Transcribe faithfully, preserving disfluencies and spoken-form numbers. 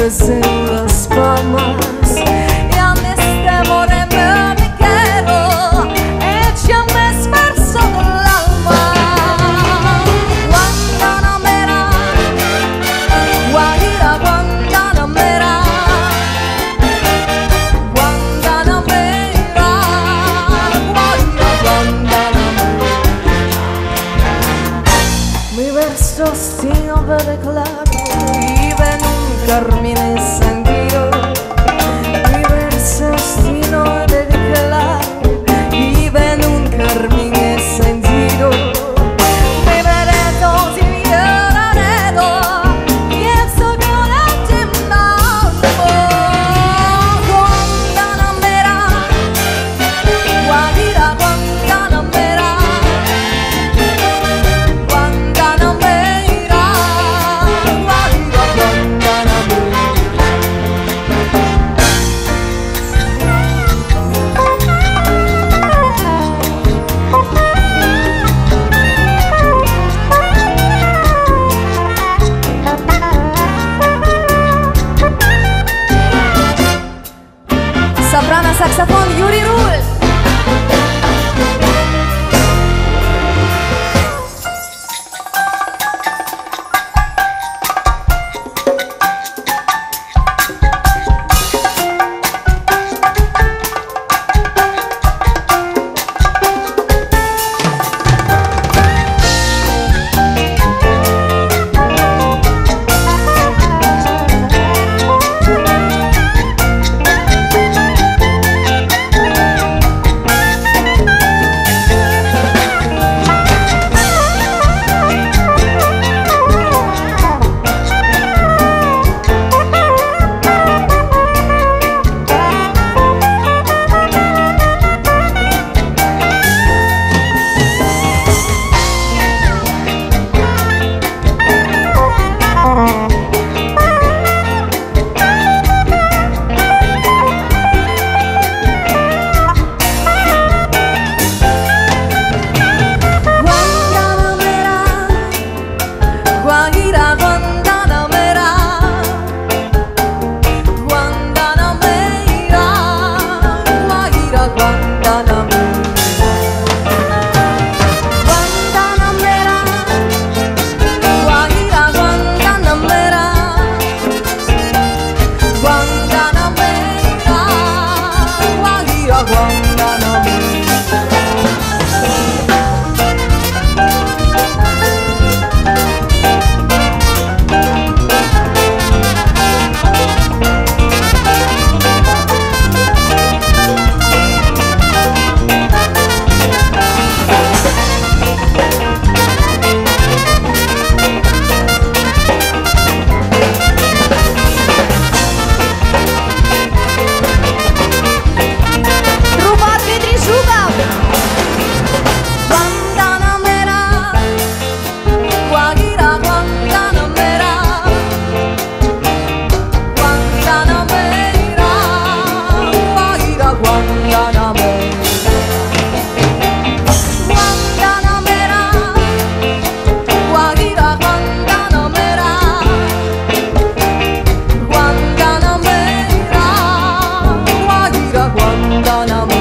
vives en Las Palmas y a mí este more me quiero, échame esfuerzo del alma. Guantanamera, Guajira, Guantanamera, Guantanamera, Guajira, Guantanamera. Mi verso sin ver claro vive en un carmine sentido. Mi verso destino de claro vive en un carmine sentido. Beberé y lloraré, pienso con el tiempo. Guantanamera, Guajira, Guantanamera, Guantanamera, Guajira, Guantanamera. Soprano, saxofón, Yuri Rul. Guajira, Guantanamera, Guantanamera, Guajira, Guantanamera, Guantanamera, Guajira, Guantanamera, Guantanamera, Guajira, Guantanamera. Trupa Dmitri Zhukov. Guantanamera, Guajira, Guantanamera, Guantanamera, Guajira, Guantanamera, Guantanamera, Guajira, Guantanamera, Guantanamera, Guajira, Guantanamera.